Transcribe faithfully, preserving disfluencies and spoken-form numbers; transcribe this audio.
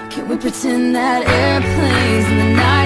Can we pretend that airplanes in the night